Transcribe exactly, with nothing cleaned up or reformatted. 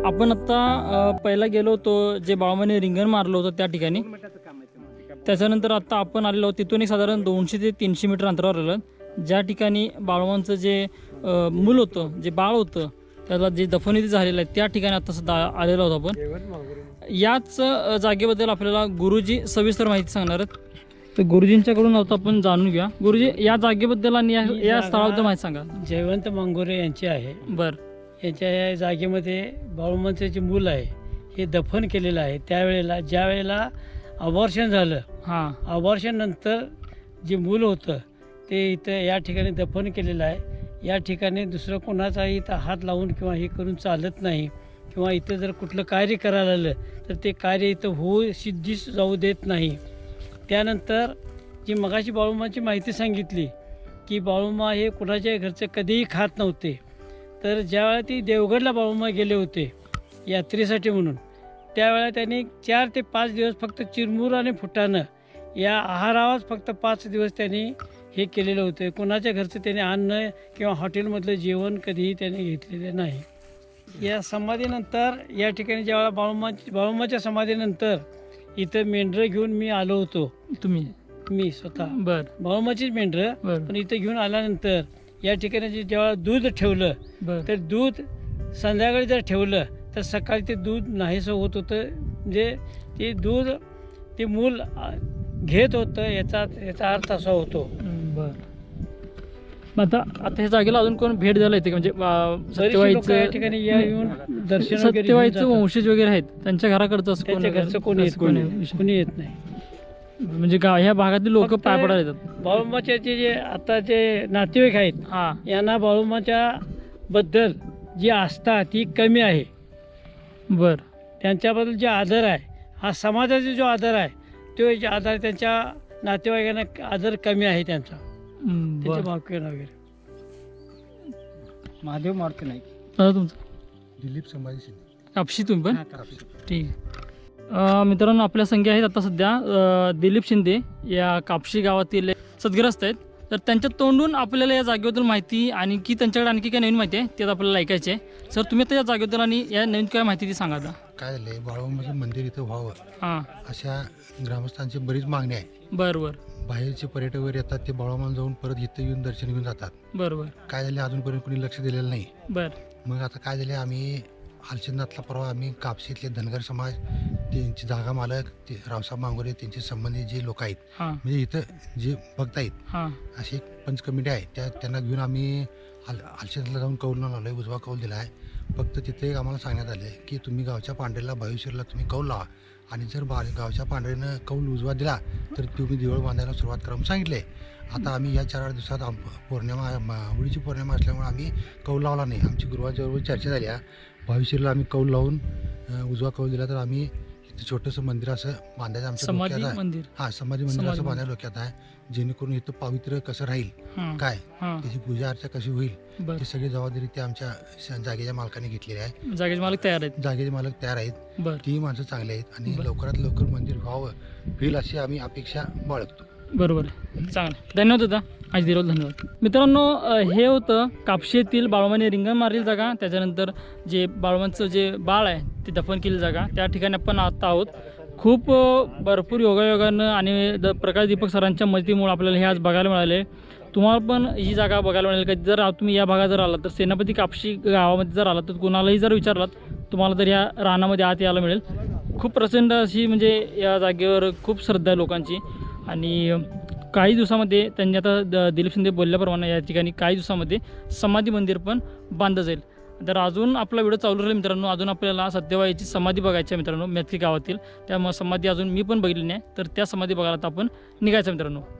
आपण आता पहिला गेलो होतो जे बाळूमाने रिंगण मारलं होतं त्या ठिकाणी, त्याच्यानंतर आता आपण आलेलो आहोत तिथून एक साधारण दोनशे ते तीनशे मीटर अंतरावर आलं, ज्या ठिकाणी बाळूमांचं जे मूल होतं, जे बाळ होतं, त्याला जे दफनविधी झालेलं आहे त्या ठिकाणी आता सुद्धा आलेलो आहोत आपण। याच जागेबद्दल आपल्याला गुरुजी सविस्तर माहिती सांगणार आहेत, तर गुरुजींच्याकडून आता आपण जाणून घ्या। गुरुजी, या जागेबद्दल आणि या स्थळाबद्दल माहिती सांगा। जयवंत मंगोरे यांचे आहे। बर, यांच्या या जागेमध्ये बाळूमांचं जे मूल आहे हे दफन केलेलं आहे। त्यावेळेला ज्या वेळेला अबॉर्शन झालं, हां, अबॉर्शन नंतर जे मूल होतं ते इथं या ठिकाणी दफन केलेलं आहे। या ठिकाणी दुसरं कोणाचाही इथं हात लावून किंवा हे करून चालत नाही, किंवा इथं जर कुठलं कार्य करायला आलं तर ते कार्य इथं होऊ सिद्धीस जाऊ देत नाही। त्यानंतर जी मगाशी बाळूमाची माहिती सांगितली की बाळूमा हे कुणाच्या घरचं कधीही खात नव्हते, तर ज्यावेळेला ती देवगडला बाळूमा गेले होते यात्रेसाठी म्हणून, त्यावेळेला त्यांनी चार ते पाच दिवस फक्त चिरमुर आणि फुटाणं या आहारावर फक्त पाच दिवस त्यांनी हे केलेलं होतं। कोणाच्या घरचं त्याने अन्न किंवा हॉटेलमधलं जेवण कधीही त्याने घेतलेलं नाही। या समाधीनंतर या ठिकाणी ज्यावेळेला बाळूमा बाळूमाच्या समाधीनंतर इथं मेंढरं घेऊन मी आलो होतो। तुम्ही? मी स्वतः। बर, बाळूमाचीच मेंढरं, पण इथं घेऊन आल्यानंतर या ठिकाणी जेव्हा दूध ठेवलं तर दूध संध्याकाळी जर ठेवलं तर सकाळी ते दूध नाहीसं होत होतं, म्हणजे ते दूध ते मूल घेत होतं, याचा याचा अर्थ असा होतो। बर, आता आता ह्या जागेला अजून कोण भेट द्यायला येते, म्हणजे सत्यवाईचं या ठिकाणी येऊन दर्शन, सत्यवाईचं वंशज वगैरे आहेत त्यांच्या घराकडचं असं त्यांच्या घरचं कोणी येत कोणी येत नाही, म्हणजे गाव ह्या भागातील लोक पाय पडायला येतात। बाळूमाच्या जे आता जे नातेवाईक आहेत, हा, यांना बाळूमाच्या बद्दल जी आस्था ती कमी आहे। बर, त्यांच्याबद्दल जो आदर आहे, हा समाजाचा जो आदर आहे तो आदर त्यांच्या नातेवाईकांना आदर कमी आहे त्यांचा, त्यांच्या भावकीयांना वगैरे। महादेव मारुती नाईक, तुमचं? दिलीप संभाजी शिंदे, कापशी तुम्ही पण? ठीक आहे मित्रांनो, आपल्या संख्या आहेत आता सध्या दिलीप शिंदे या कापशी गावातील सद्ग्रस्त आहेत, तर त्यांच्या तोंडून आपल्याला या जागेबद्दल माहिती आणि की त्यांच्याकडे आणखी काय नवीन माहिती आहे ते आपल्याला ऐकायचे आहे। सर, तुम्ही आता या जागेबद्दल आणि या नवीन काय माहिती ती सांगा। काय झालंय, बाळूमाचं मंदिर इथं व्हावं हां, अशा ग्रामस्थांची बरीच मागणी आहे। बरोबर, बाहेरचे पर्यटक वगैरे येतात, ते बाळूमाला जाऊन परत इथं येऊन दर्शन घेऊन जातात। बरोबर, काय झाले, अजूनपर्यंत कोणी लक्ष दिलेलं नाही। बर, मग आता काय झाले, आम्ही हालचंदातला परवा आम्ही कापशीतले धनगर समाज, त्यांची जागा मालक ते रावसाहेब मांगोरे, त्यांचे संबंधित जे लोक आहेत, हां, म्हणजे इथं जे भक्त आहेत, हां, अशी एक पंच कमिटी आहे, त्या त्यांना घेऊन आम्ही हाल हालचंदाला जाऊन कौल लावलो आहे, उजवा कौल दिला आहे। फक्त तिथे एक आम्हाला सांगण्यात आले की तुम्ही गावच्या पांढऱ्याला भविष्याला तुम्ही कौल लावा, आणि जर बा गावच्या पांढऱ्यानं कौल उजवा दिला तर तुम्ही दिवळ बांधायला सुरुवात करा म्हणून सांगितले। आता आम्ही या चार आठ दिवसात आम पौर्णिमा होळीची पौर्णिमा असल्यामुळे आम्ही कौल लावला नाही। आमची गुरुवारच्याबरोबर चर्चा झाली, भविष्याला आम्ही कौल लावून उजवा कौल दिला तर आम्ही इथं छोटंसं मंदिर असं बांधायचं आमच्या डोक्यात आहे। हां, समाधी मंदिर असं बांधायला डोक्यात आहे, जेणेकरून इथं पवित्र कसं राहील, काय त्याची पूजा अर्चा कशी होईल, ती सगळी जबाबदारी ते आमच्या जागेच्या मालकाने घेतलेली आहे। जागेचे मालक तयार आहेत, जागेचे मालक तयार आहेत, ती माणसं चांगली आहेत आणि लवकरात लवकर मंदिर व्हावं होईल अशी आम्ही अपेक्षा बाळगतो। बरोबर, चांगलं, धन्यवाद होता आज दिरोल, धन्यवाद। मित्रांनो, हे होतं कापशी येथील बाळूमाने रिंगण मारलेली जागा, त्याच्यानंतर जे बाळूमांचं जे बाळ आहे ते दफन केलेली जागा, त्या ठिकाणी आपण आता आहोत। खूप भरपूर योगायोगानं आणि द प्रकाश दीपक सरांच्या मदतीमुळे आपल्याला हे आज बघायला मिळाले। तुम्हाला पण ही जागा बघायला मिळेल का? जर तुम्ही या भागात जर आलात तर सेनापती कापशी गावामध्ये जर आलात तर कोणालाही जर विचारलात तुम्हाला तर या रानामध्ये आत यायला मिळेल। खूप प्रचंड अशी म्हणजे या जागेवर खूप श्रद्धा आहे लोकांची, आणि काही दिवसामध्ये त्यांनी आता द दिलीप शिंदे बोलल्याप्रमाणे या ठिकाणी काही दिवसामध्ये समाधी मंदिर पण बांधलं जाईल। तर अजून आपला व्हिडिओ चालू राहील मित्रांनो, अजून आपल्याला सत्यवाईची समाधी बघायची आहे मित्रांनो, मेथकी गावातील, त्यामुळे समाधी अजून मी पण बघितली नाही, तर त्या समाधी बघायला आता आपण निघायचं मित्रांनो।